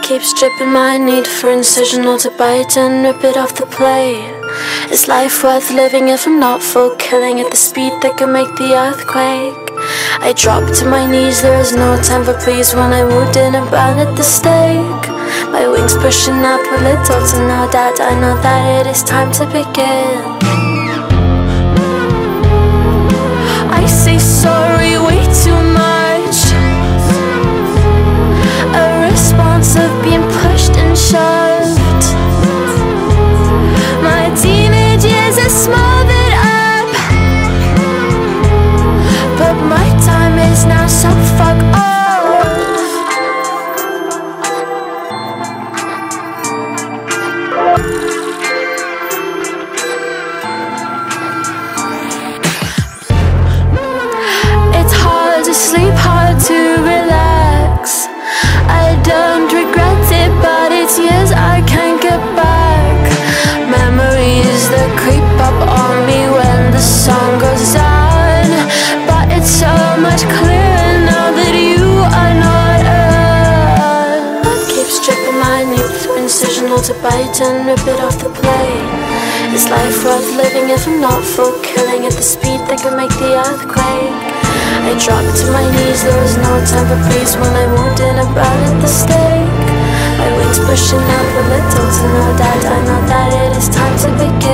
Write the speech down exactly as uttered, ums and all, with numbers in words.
keep stripping my need for incision, or to bite and rip it off the plate. Is life worth living if I'm not full, killing at the speed that can make the earthquake? I drop to my knees, there is no time for please when I wound in and burn at the stake. My wings pushing up a little to know that I know that it is time to begin. I say sorry way too much, a response of being pushed and shoved. My teenage years are smothered up, but my time is now, so fuck off. Sleep hard to relax. I don't regret it, but it's years I can't get back. Memories that creep up on me when the song goes on, but it's so much clearer now that you are not around. I keep stripping my need for incision, or to bite and rip it off the plate. Is life worth living if I'm not full, killing at the speed that can make the earthquake? I drop to my knees, there is no time for please when I wound in and burn at the stake. My wings pushing up a little to know that I know that it is time to begin.